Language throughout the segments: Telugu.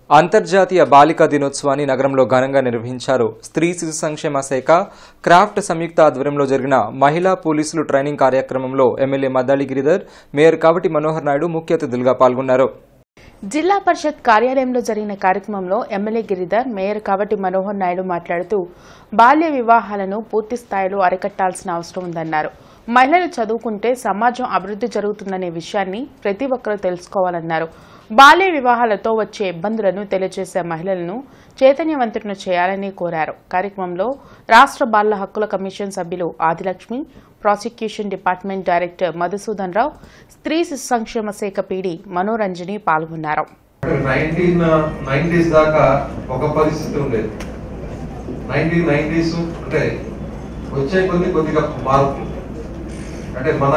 అంతర్జాతీయ బాలికా దినోత్సవాన్ని నగరంలో ఘనంగా నిర్వహించారు. స్త్రీ శిశు సంక్షేమ శాఖ క్రాఫ్ట్ సంయుక్త ఆధ్వర్యంలో జరిగిన మహిళా పోలీసులు ట్రైనింగ్ కార్యక్రమంలో ఎమ్మెల్యే మద్దాళి గిరిధర్, మేయర్ కావటి మనోహర్ నాయుడు ముఖ్య అతిథులుగా పాల్గొన్నారు. జిల్లా పరిషత్ కార్యాలయంలో జరిగిన కార్యక్రమంలో ఎమ్మెల్యే గిరిధర్, మేయర్ కావటి మనోహర్ నాయుడు మాట్లాడుతూ బాల్య వివాహాలను పూర్తి స్థాయిలో అరికట్టాల్సిన అవసరం ఉందన్నారు. మహిళలు చదువుకుంటే సమాజం అభివృద్ధి జరుగుతుందనే విషయాన్ని ప్రతి ఒక్కరూ తెలుసుకోవాలన్నారు. బాల్య వివాహాలతో వచ్చే ఇబ్బందులను తెలియజేసే మహిళలను చైతన్యవంతులను చేయాలని కోరారు. కార్యక్రమంలో రాష్ట్ర బాలల హక్కుల కమిషన్ సభ్యులు Adilakshmi, prosecution department director Madhusudan Rao, స్త్రీ శిశు సంక్షేమ శాఖ పీడీ మనోరంజని పాల్గొన్నారు. 1990s దాకా ఒక పరిస్థితి ఉండేది. 1990s అంటే వచ్చే కొద్దిగా మార్పు, అంటే మన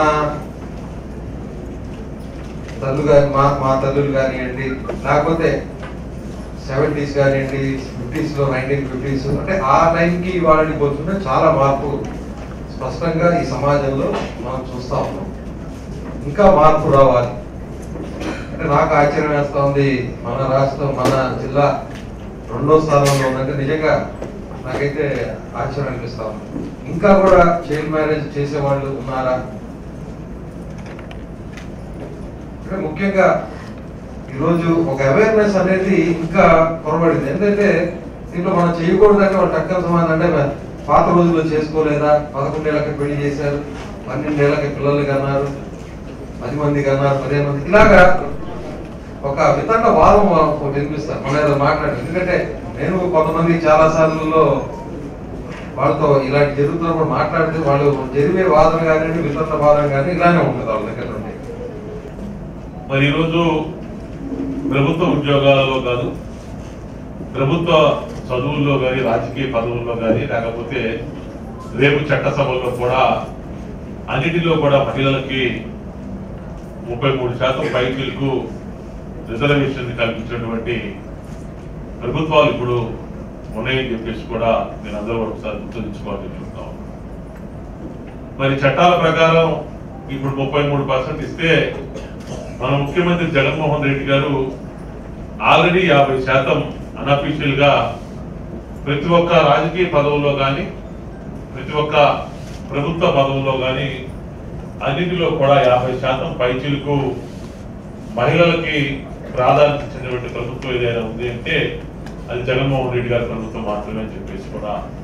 తల్లు కానీ మా తల్లులు కానివ్వండి, లేకపోతే 70s కానివ్వండి, 50s లో 1950s, అంటే ఆ టైంకి వాళ్ళని పోతుంటే చాలా మార్పు స్పష్టంగా ఈ సమాజంలో మనం చూస్తా ఉన్నాం. ఇంకా మార్పు రావాలి అంటే నాకు ఆశ్చర్యం వేస్తా ఉంది. మన రాష్ట్రం, మన జిల్లా 2వ స్థానంలో ఉందంటే నిజంగా నాకైతే ఆశ్చర్యం అనిపిస్తా ఉంది. ఇంకా కూడా చైల్డ్ మ్యారేజ్ చేసేవాళ్ళు ఉన్నారా? అంటే ముఖ్యంగా ఈరోజు ఒక అవేర్నెస్ అనేది ఇంకా పొరబడింది. ఎందుకంటే దీంట్లో మనం చేయకూడదంటే వాళ్ళు టక్కన సమాధానం అంటే పాత రోజుల్లో చేసుకోలేదా, 11 ఏళ్ళకి పెళ్లి చేశారు, 12 ఏళ్ళకి పిల్లలు కన్నారు, 10 మంది కన్నారు, 15 మంది, ఇలాగా ఒక వితండ వాదం వినిపిస్తారు మన ఏదో మాట్లాడి. ఎందుకంటే నేను కొంతమంది చాలా సార్లు వాళ్ళతో ఇలాంటి జరుగుతున్నప్పుడు మాట్లాడితే వాళ్ళు జరిగే వాదన కానీ వితండ వాదన కానీ ఇలానే ఉంటుంది వాళ్ళ దగ్గర నుండి. మరి ఈరోజు ప్రభుత్వ ఉద్యోగాలలో కాదు, ప్రభుత్వ చదువుల్లో కానీ, రాజకీయ పదవుల్లో కానీ, లేకపోతే రేపు చట్టసభల్లో కూడా అన్నిటిలో కూడా మహిళలకి 33% పైకి రిజర్వేషన్ కల్పించినటువంటి ప్రభుత్వాలు ఇప్పుడు ఉన్నాయని చెప్పేసి కూడా నేను అందరూ ఒకసారి గుర్తుంచుకోవాలని చెప్తాం. మరి చట్టాల ప్రకారం ఇప్పుడు 33% ఇస్తే మన ముఖ్యమంత్రి జగన్మోహన్ రెడ్డి గారు ఆల్రెడీ 50% అన్అఫీషియల్ గా ప్రతి ఒక్క రాజకీయ పదవుల్లో కానీ, ప్రతి ఒక్క ప్రభుత్వ పదవుల్లో కానీ అన్నింటిలో కూడా 50% పైచిలకు మహిళలకి ప్రాధాన్యత ఇచ్చినటువంటి ప్రభుత్వం ఏదైనా ఉంది అంటే అది జగన్మోహన్ రెడ్డి గారి ప్రభుత్వం మాత్రమే అని చెప్పేసి కూడా